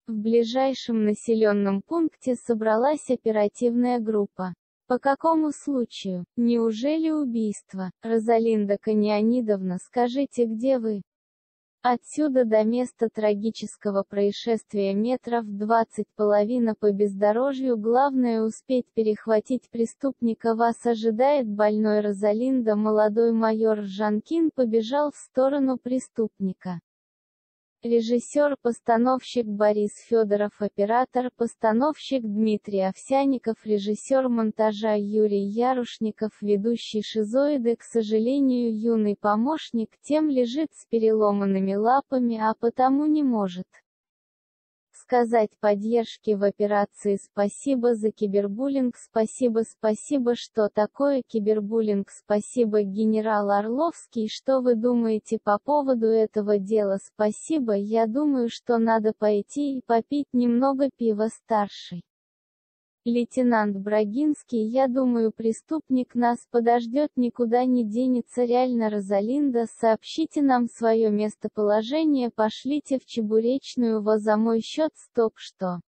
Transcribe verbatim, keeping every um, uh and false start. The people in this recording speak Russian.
В ближайшем населенном пункте собралась оперативная группа. По какому случаю? Неужели убийство? Розалинда Конианидовна, скажите, где вы? Отсюда до места трагического происшествия метров двадцать, половина по бездорожью, главное успеть перехватить преступника. Вас ожидает больной. Розалинда. Молодой майор Жанкин побежал в сторону преступника. Режиссер-постановщик Борис Федоров, оператор-постановщик Дмитрий Овсянников, режиссер монтажа Юрий Ярушников, ведущий шизоиды. К сожалению, юный помощник тем лежит с переломанными лапами, а потому не может сказать поддержки в операции. Спасибо за кибербуллинг. Спасибо, спасибо. Что такое кибербуллинг? Спасибо, генерал Орловский. Что вы думаете по поводу этого дела? Спасибо. Я думаю, что надо пойти и попить немного пива. Старший лейтенант Брагинский. Я думаю, преступник нас подождет, никуда не денется. Реально. Розалинда, сообщите нам свое местоположение, пошлите в Чебуречную во за мой счет. Стоп, что?